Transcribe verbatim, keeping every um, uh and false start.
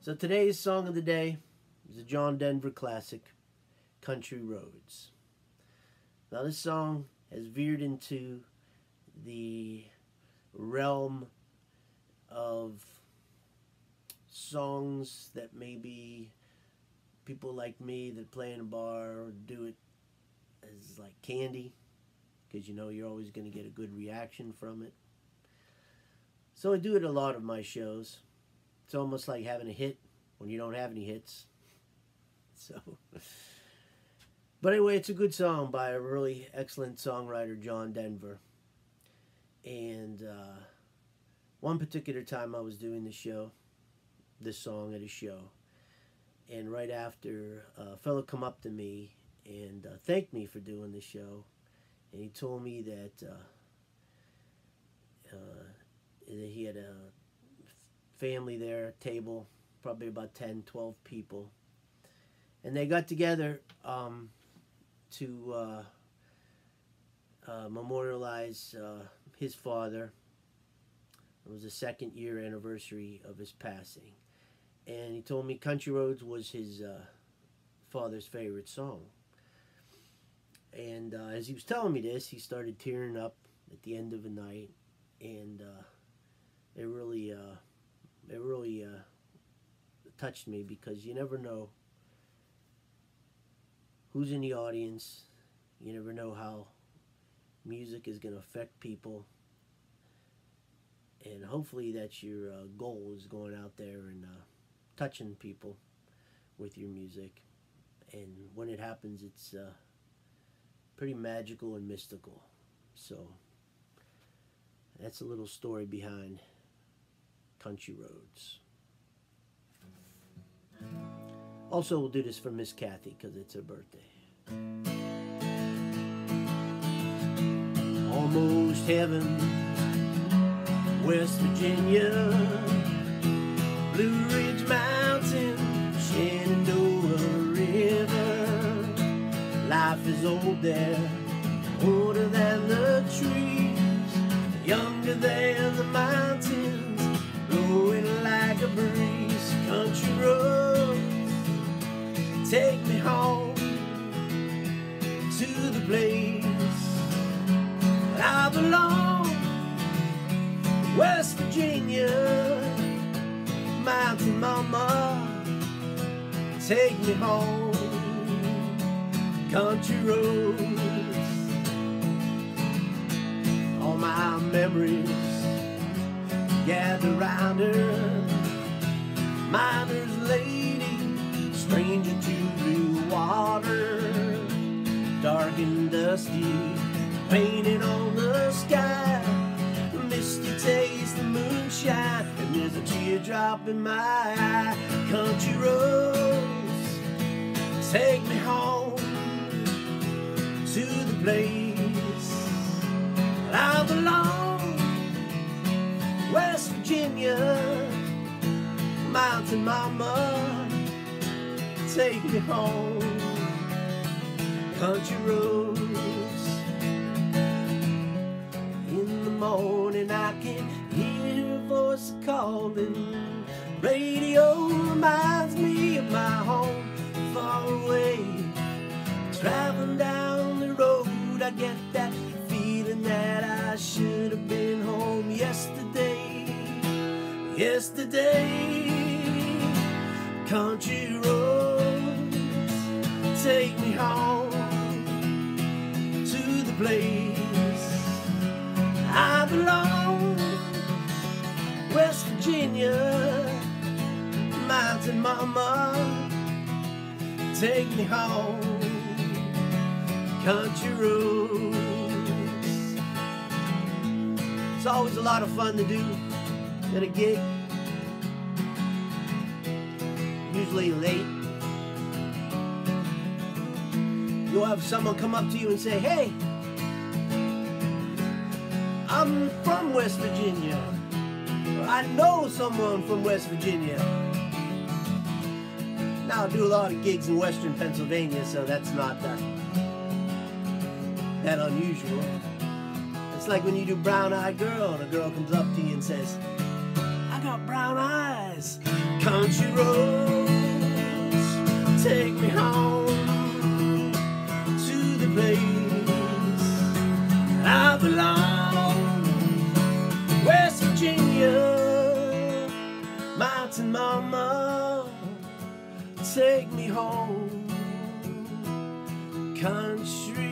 So today's song of the day is a John Denver classic, Country Roads. Now this song has veered into the realm of songs that maybe people like me that play in a bar do it as like candy, because you know you're always going to get a good reaction from it. So I do it a lot of my shows. It's almost like having a hit when you don't have any hits. So, but anyway, it's a good song by a really excellent songwriter, John Denver. And uh, one particular time I was doing the show, this song at a show, and right after, uh, a fellow come up to me and uh, thanked me for doing the show, and he told me that uh, uh, that he had a family there, a table, probably about ten, twelve people, and they got together um, to uh, uh, memorialize uh, his father. It was the second year anniversary of his passing, and he told me Country Roads was his uh, father's favorite song. And uh, as he was telling me this, he started tearing up at the end of the night, and uh, it really uh, it really uh, touched me, because you never know who's in the audience. You never know how music is going to affect people, and hopefully that's your uh, goal, is going out there and uh, touching people with your music. And when it happens, it's uh, pretty magical and mystical. So that's a little story behind Country Roads. Also, we'll do this for Miss Kathy because it's her birthday. Almost heaven, West Virginia, Blue Ridge Mountain, Shenandoah River. Life is old there, older than the trees, younger than the mountains, blowing like a breeze. Country roads, take me home to the place I belong. West Virginia, mountain mama, take me home. Country roads, all my memories gather round her. Miner's lady, stranger to blue water, dark and dusty, painted on the sky. Misty taste the moonshine, and there's a teardrop in my eye. Country roads, take me home to the place I belong. West Virginia, mountain mama, take me home. Country roads. In the morning I can hear her voice calling. Radio reminds me of my home far away. Traveling down the road, I get that feeling that I should have been home yesterday. Yesterday, country roads, take me home to the place I belong. West Virginia, mountain mama, take me home. Country roads. It's always a lot of fun to do at a gig, usually late. You'll have someone come up to you and say, "Hey, I'm from West Virginia," or "I know someone from West Virginia." Now I do a lot of gigs in Western Pennsylvania, so that's not that, that unusual. It's like when you do Brown Eyed Girl and a girl comes up to you and says, "I got brown eyes, Country roads take me home to the place I belong. West Virginia, mountain mama, take me home. Country